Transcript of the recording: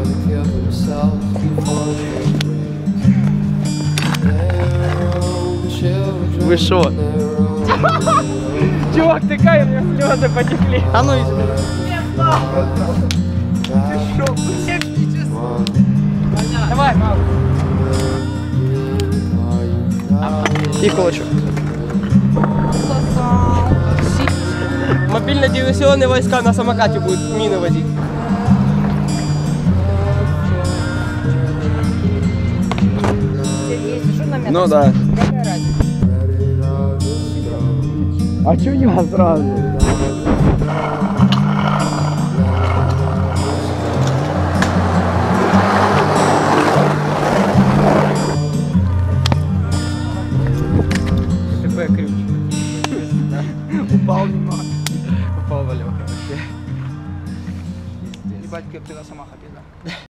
Ви що? Чувак, ты кай, у меня слезы потекли. А ну Ты шо? Давай, мам. і кулачок. Мобильно-диверсионные войска на самокате будут мины возить. Ну да. А чё я сразу? ТП ключ. Упал немного. Упав Вальоха. Ебать, как ты на самокате, да?